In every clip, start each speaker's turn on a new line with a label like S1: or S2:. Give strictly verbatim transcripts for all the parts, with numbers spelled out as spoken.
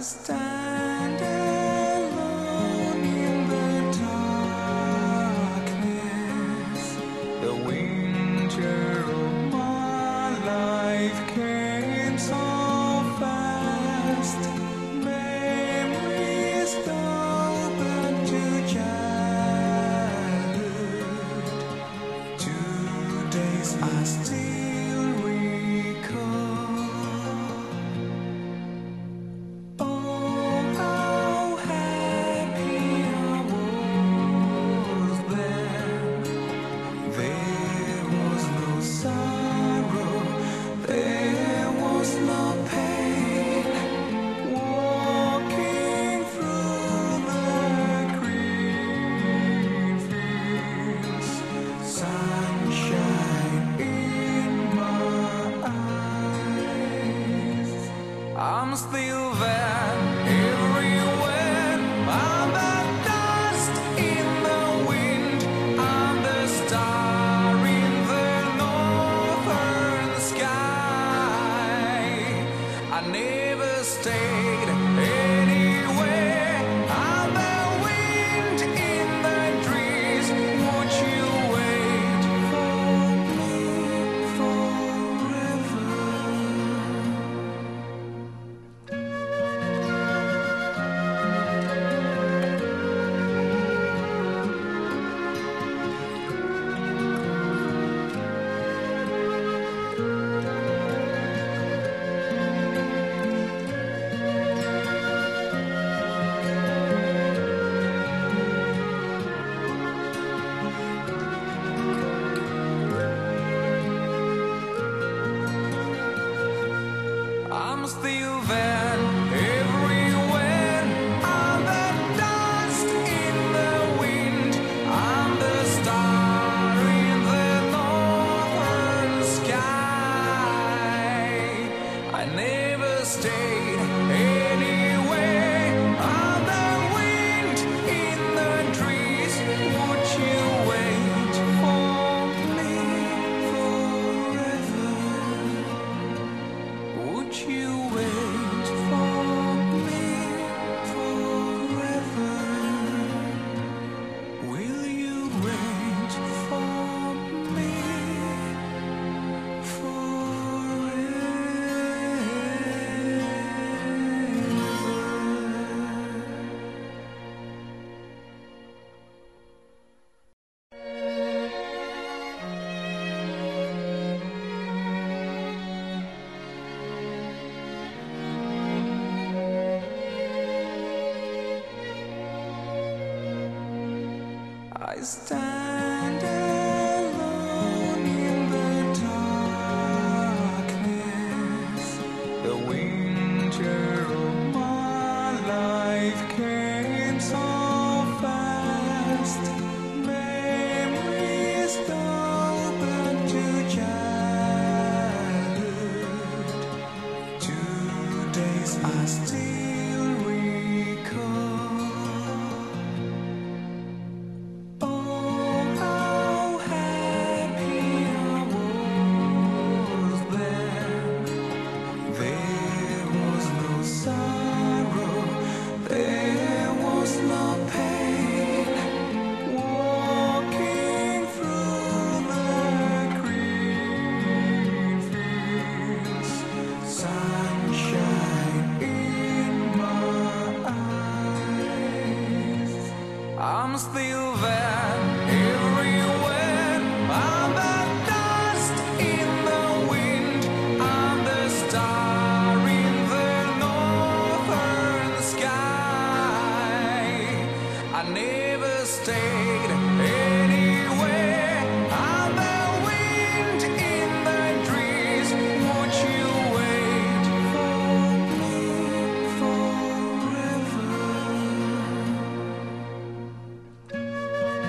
S1: stand alone in the darkness. The winter of my life came so fast. Memories open to childhood. Two days I still recall. I'm still there everywhere. I'm the dust in the wind. I'm the star in the northern sky. I never stayed anywhere. I'm the wind in the trees. Won't you wait for me forever? I'm still there everywhere. I'm the dust in the wind. I'm the star in the northern sky. I never stayed anywhere. I'm the wind in the trees. Would you wait for me forever? Would you wait for me forever? Will you wait for me I stand alone in the darkness. The winter of my life came so fast. Memories open to childhood. Two days I still recall. I'm still there everywhere. I'm the dust in the wind. I'm the star in the northern sky. I never stayed anywhere. I'm the wind in the trees. Won't you wait for me forever?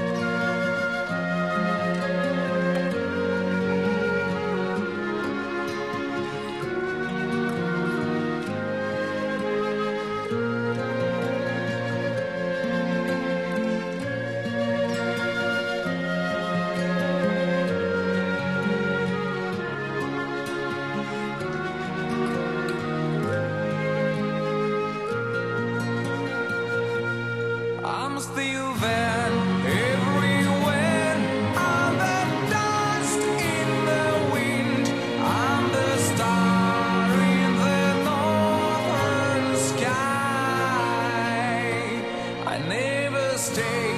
S1: I'm still there, everywhere. I'm the dust in the wind. I'm the star in the northern sky. I never stay.